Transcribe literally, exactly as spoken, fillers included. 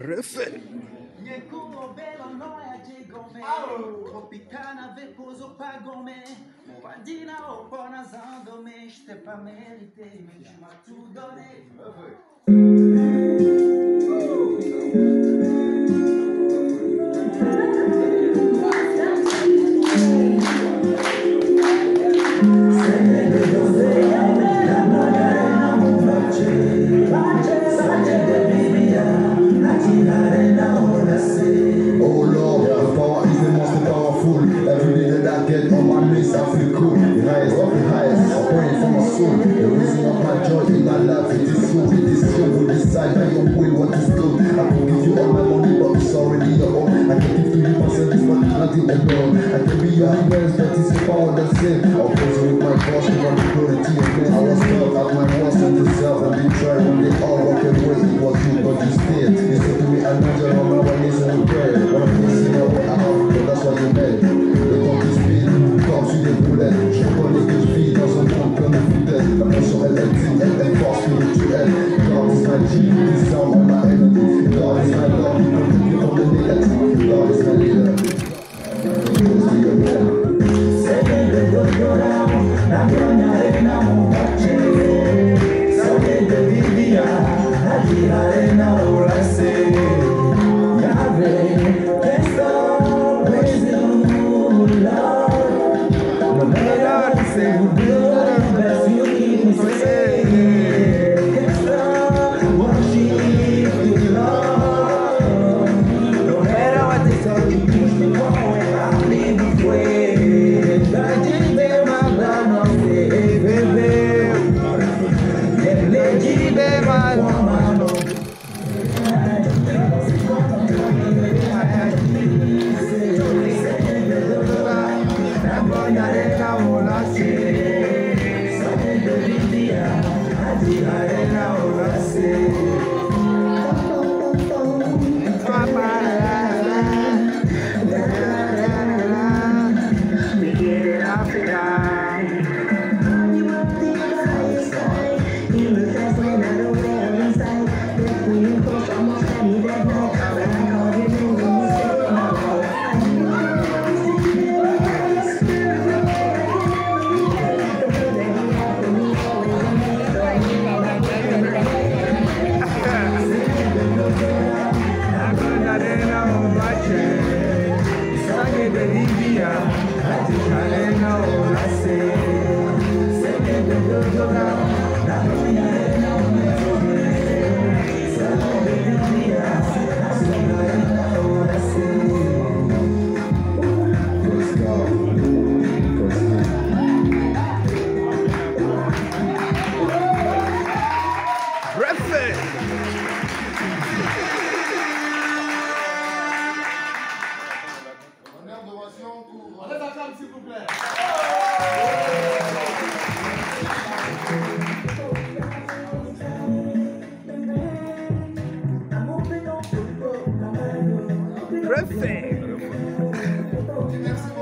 Refait. Tropicana veposo pagome, Movadina o ponazando me, j'étais pas mérité, mais tu m'as tout donné. Oh Lord, the power is the most powerful. Every day that I get on my knees, I feel cool. The highest of the highest, I'm praying for my soul. The reason of my joy in my life, it is so, it is so. You decide by your will what is good. I can give you all my money, but it's already your own. I can give to you percentage, but it's not your own. I can be your hands, but it's your power that's it. I'll praise you with my voice, you want to glory to your name. I was felt at my worst on yourself and be trying when they all walk away. It was you, but you stayed. You said to me, I know you're on my knees and we pray. When I'm facing up, I have, but that's what you made. Le temps qui speed, comme sur des boulettes. Je reconnais que je vis dans un monde comme un fidèle. La pression elle est digne, elle est force spirituelle. God is my G, this sound of my enemy. God is my Lord, he protect me from the negative. God is my leader. Na minha arena um bate, sabe de vivia, na arena o lace, Yahweh, estou praising you, Lord. No matter what say you do, best you keep me safe. Estou worship you, Lord. No matter what they say, you push me forward, I leave this way. Refait.